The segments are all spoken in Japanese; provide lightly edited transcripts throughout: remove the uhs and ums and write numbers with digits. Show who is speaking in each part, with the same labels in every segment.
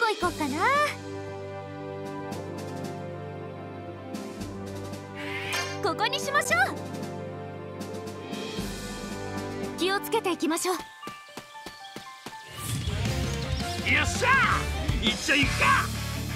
Speaker 1: こ行こっかな。ここにしましょう。気をつけていきましょう。
Speaker 2: よっしゃー、一丁行くか。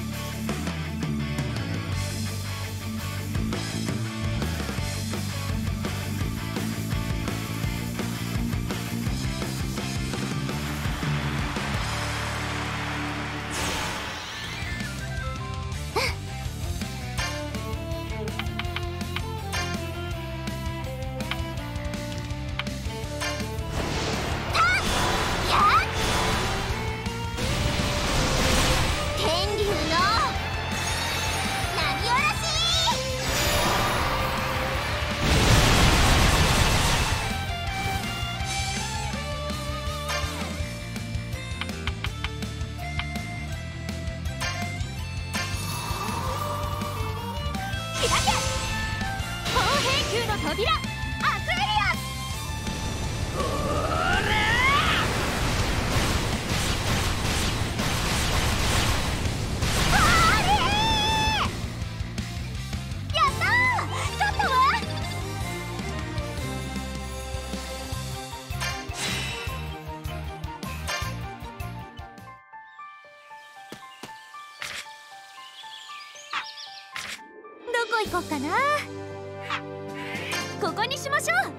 Speaker 1: 扉アクエリアス。やったー。ちょっとはどこ行こっかな。ここにしましょう。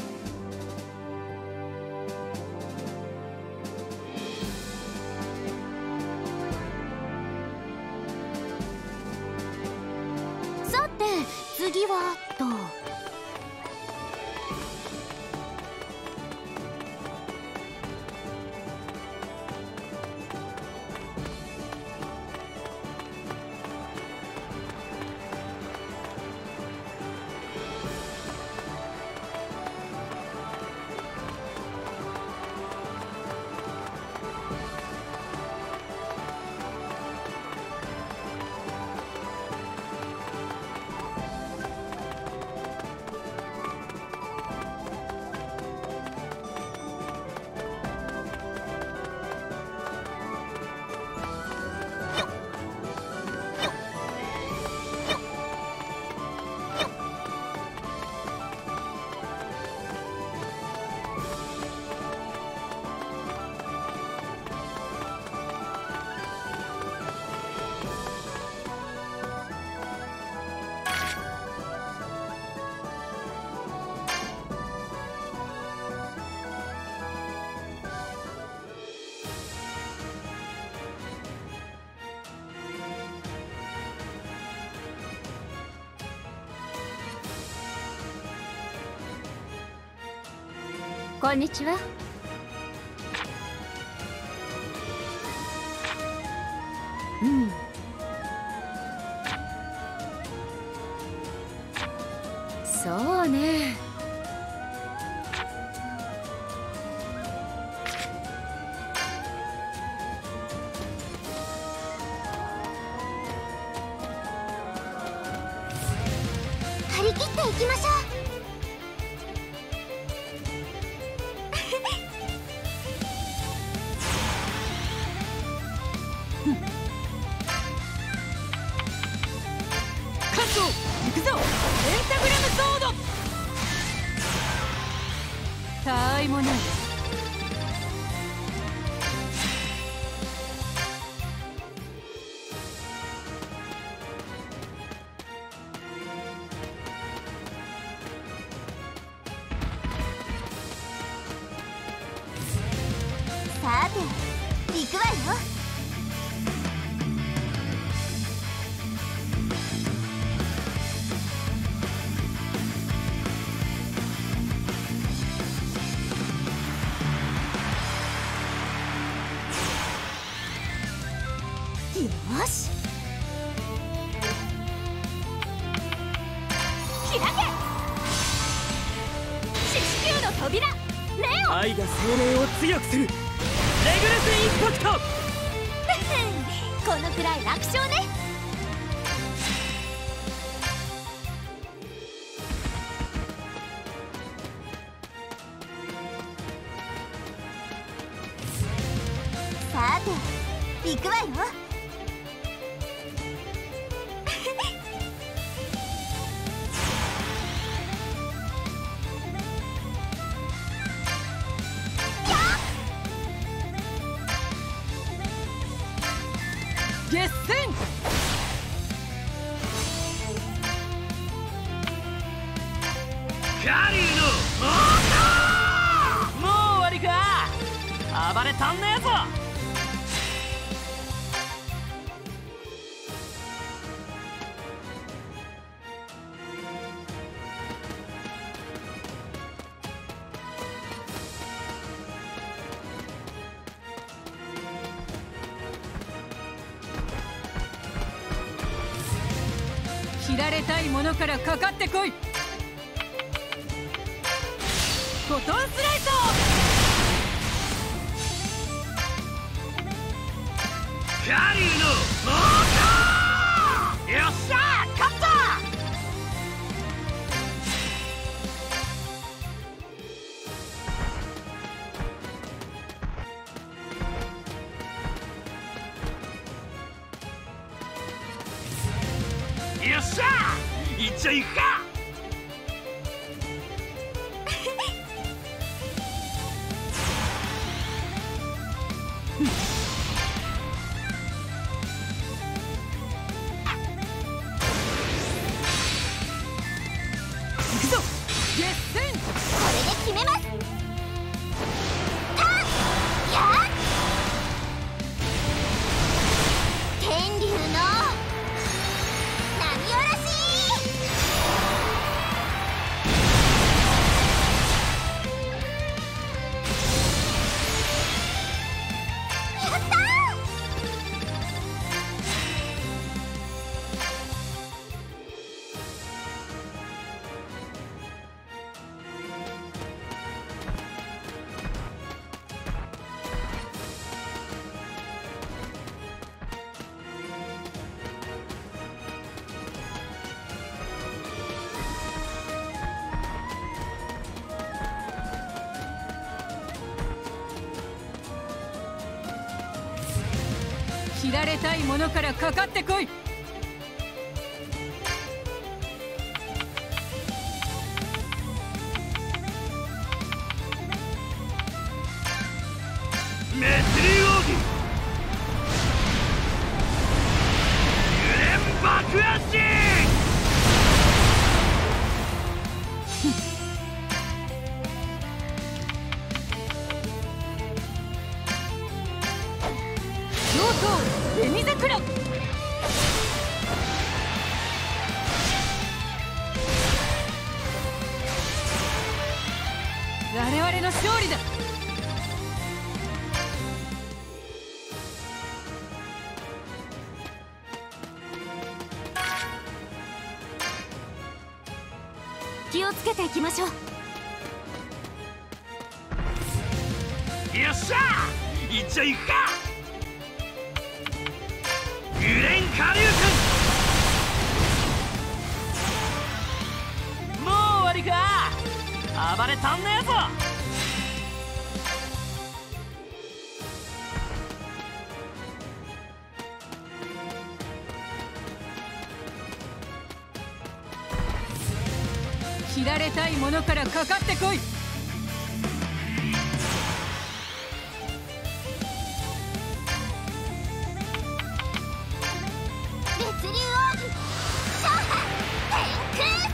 Speaker 1: さて次はと。こんにちは。うん。そうね。 張り切っていきましょう。
Speaker 3: 行くぞ、ペンタグラムソード。たわいもない。
Speaker 1: さて行くわよ。よし、開け。四死球の扉レオン。
Speaker 2: 愛が生命を強くするレグルスインパクト。
Speaker 1: このくらい楽勝ね。さて行くわよ。
Speaker 3: 決戦。
Speaker 2: カリーのもう終わりか。暴れ足んねえぞ。
Speaker 3: 切られたいものからかかってこい。フォトンスライソ
Speaker 2: ー。カリーのよっしゃー、勝った。よっしゃー、いっちゃいくか。
Speaker 3: 行くぞ。決戦。
Speaker 1: これで決めます。タンやっ天竜の波おろし。やったー。
Speaker 3: 切られたいものからかかってこい。
Speaker 2: メスリー奥義油蓮爆発。
Speaker 3: 上等紅桜。我々の勝利だ。
Speaker 1: 気をつけていきましょう。
Speaker 2: よっしゃー、いっちゃいくか。油蓮下流君、もう終わりか。暴れ足んねえぞ。
Speaker 3: 切られたいものからかかってこい。
Speaker 1: 烈竜奥義上波天空戦。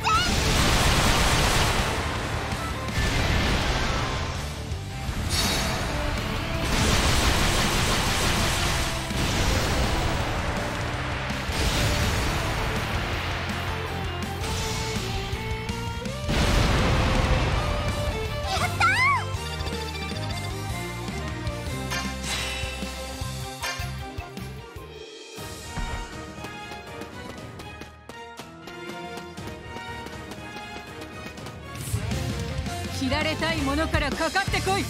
Speaker 3: 切られたいものからかかってこい。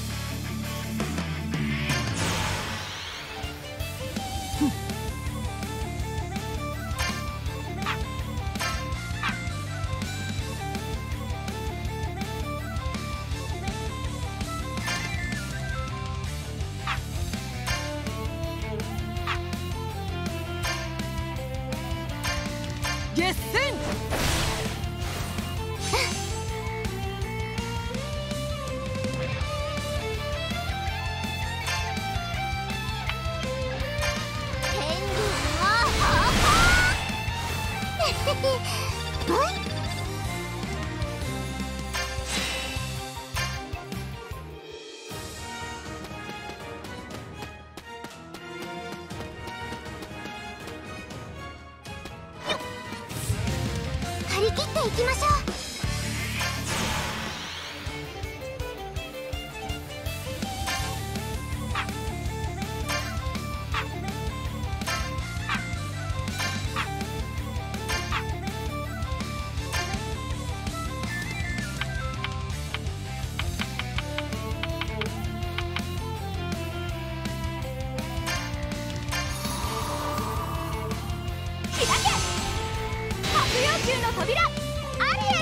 Speaker 3: 決戦。
Speaker 1: 張り切っていきましょう。開け白曜球の扉アリエ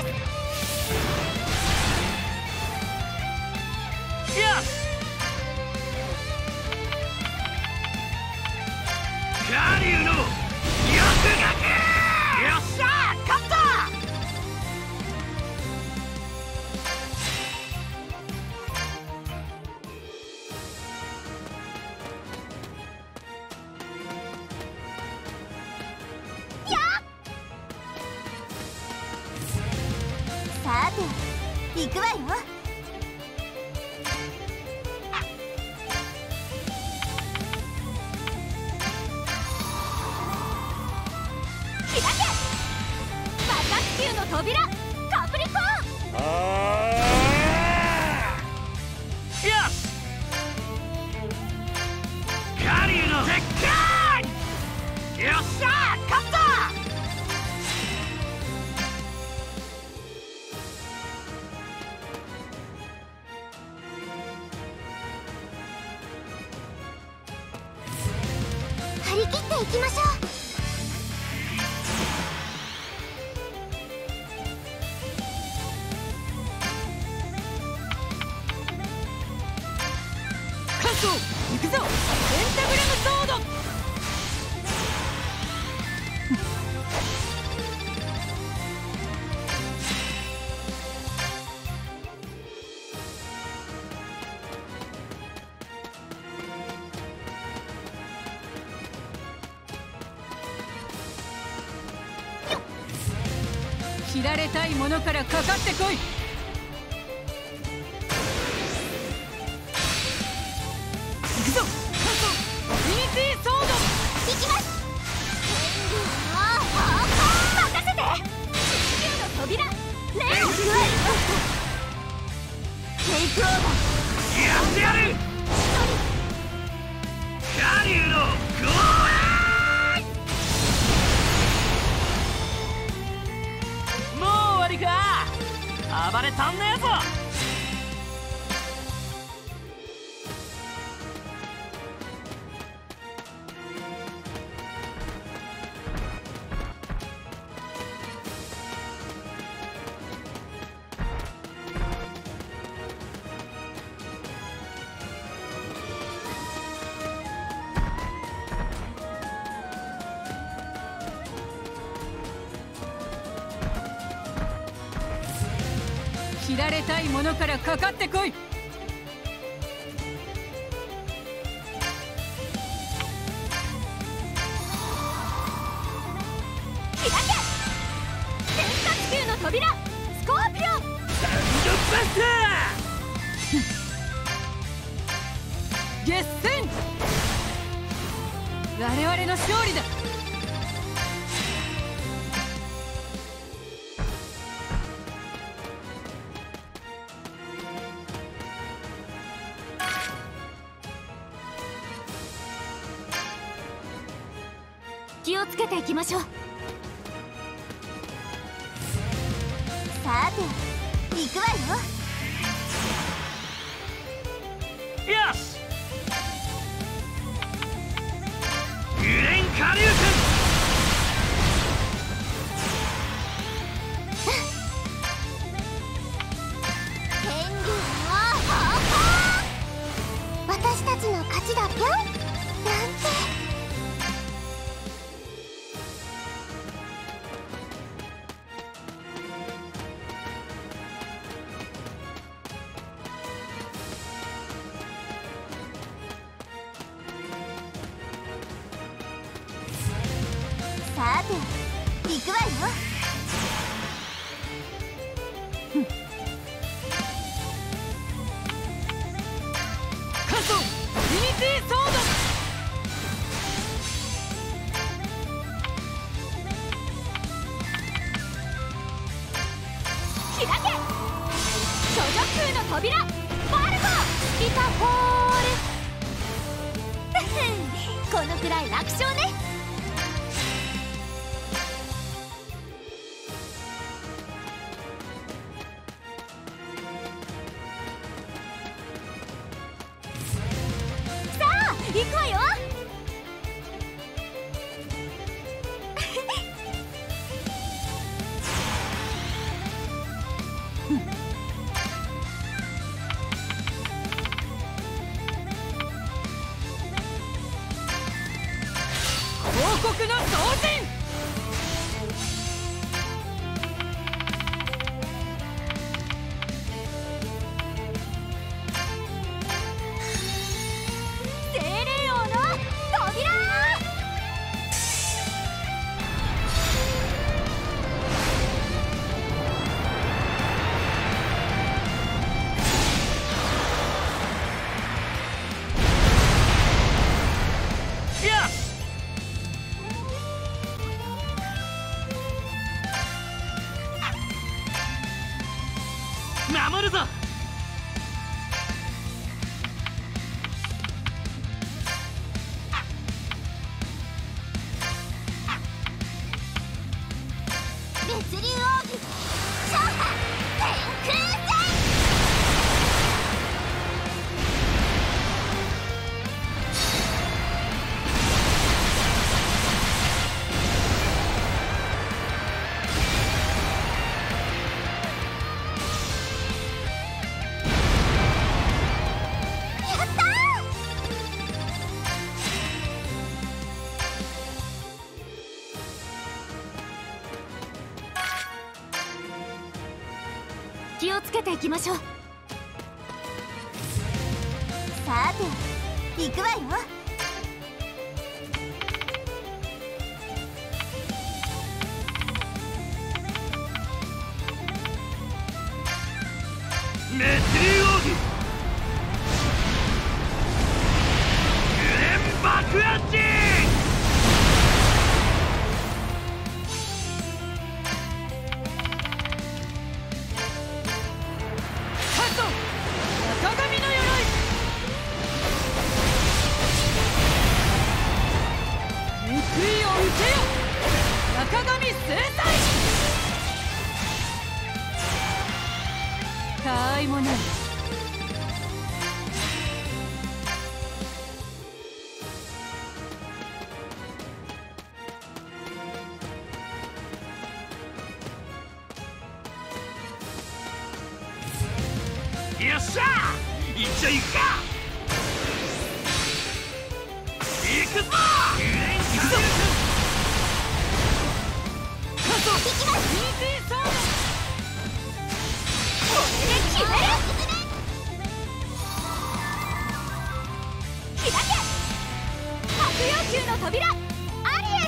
Speaker 1: ス。
Speaker 2: よしカリュウの翼学。よっしゃ勝った。
Speaker 1: さて行くわよ。開けバカ地球の扉カプリコーン。
Speaker 2: よしカリュウの絶海。よっしゃ勝った。
Speaker 1: 張り切っていきましょう。
Speaker 3: カッソ行くぞ。ペンタグラムソード。切られたいものからかかってこい。行くぞ。カッソイニティソード。
Speaker 1: 行きます。任せて地球の扉レイクワイテイクオーバー。
Speaker 2: やってやるカリュウのゴー。もう終わりか。暴れたんねえぞ。
Speaker 3: 切られたいものからかかってこい。
Speaker 1: 開け天下地球の扉スコーピオン。
Speaker 2: サンドバスター。
Speaker 3: 決戦。我々の勝利だ。
Speaker 1: 気をつけていきましょう。さて行くわよ。
Speaker 2: よしグレン・カリュウ君。
Speaker 1: 天竜の私たちの勝ちだぴょんなんて。 さて行くわよ。
Speaker 3: カソユニティソード。
Speaker 1: 開け巨女空の扉ファルコリカホールこのくらい楽勝ね。さあ行くわよ。
Speaker 3: 王国の同人。
Speaker 1: 精霊王の扉。
Speaker 2: よし守るぞ。
Speaker 1: 物流奥義超波天空戦。やったー。気をつけていきましょう。さて行くわよ。
Speaker 2: 滅流奥義グレン爆発。
Speaker 3: カソ中神の鎧。報いを受けよ中神制裁。たわいもない。
Speaker 2: よっしゃ一応行くか。行くぞ行くぞ。
Speaker 3: カソユニティソード。
Speaker 1: これで決める。開け白陽球の扉アリエ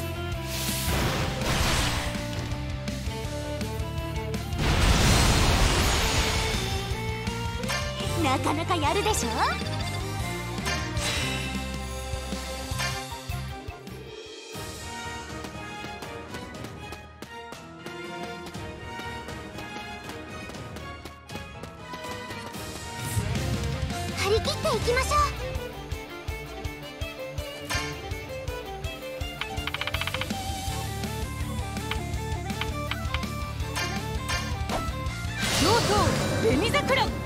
Speaker 1: ス。なかなかやるでしょ。張り切っていきましょう。
Speaker 3: 上等紅桜。よ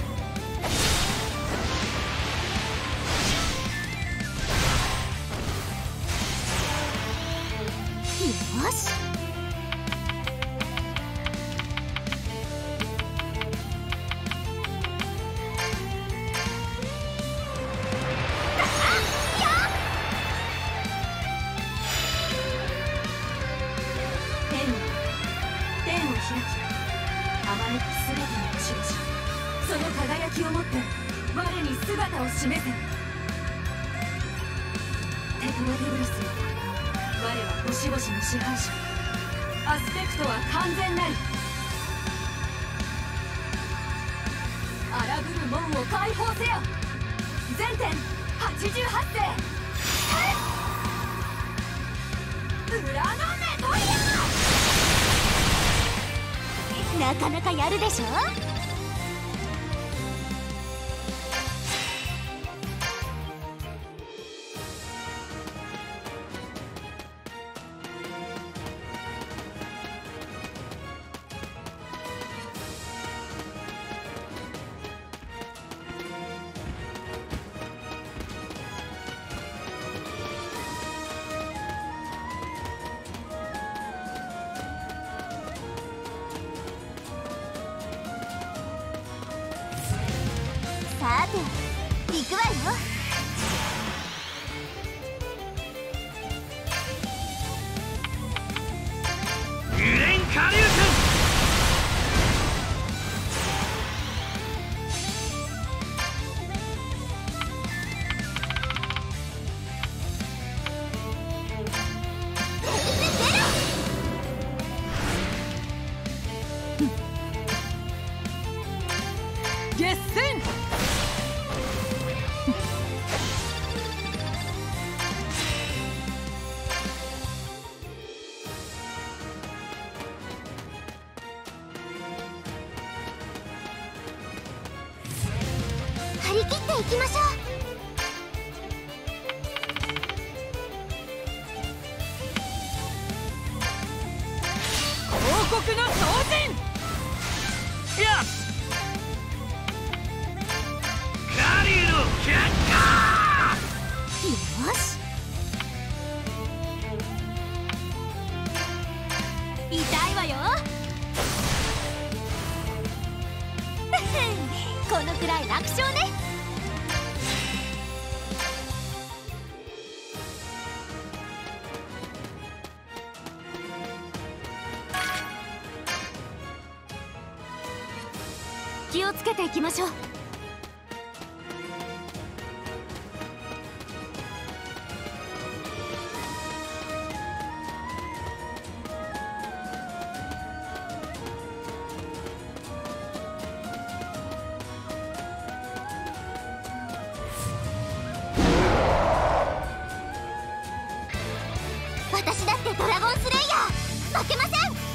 Speaker 1: し
Speaker 4: 天を開きあまねく全ての印その輝きをもって我に姿を示せ。テクノデブリスよ、我は星々の支配者アスペクトは完全なり。荒ぶる門を解放せよ。全点88世裏のメトリア。
Speaker 1: なかなかやるでしょ。さて行くわよ。
Speaker 2: グレンカリュウ
Speaker 3: 決戦。
Speaker 1: 張り切っていきましょう。
Speaker 3: 王国の超人。
Speaker 2: よしカリュウの却下。
Speaker 1: よし、痛いわよ。このくらい楽勝ね。気をつけていきましょう。私だってドラゴンスレイヤー負けません。